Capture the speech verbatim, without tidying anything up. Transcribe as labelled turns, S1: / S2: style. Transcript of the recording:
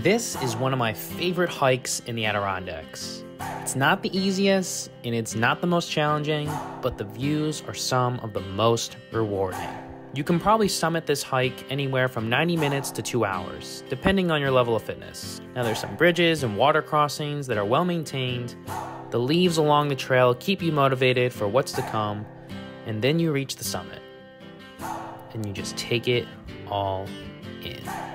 S1: This is one of my favorite hikes in the Adirondacks. It's not the easiest and it's not the most challenging, but the views are some of the most rewarding. You can probably summit this hike anywhere from ninety minutes to two hours, depending on your level of fitness. Now there's some bridges and water crossings that are well maintained. The leaves along the trail keep you motivated for what's to come, and then you reach the summit and you just take it all in.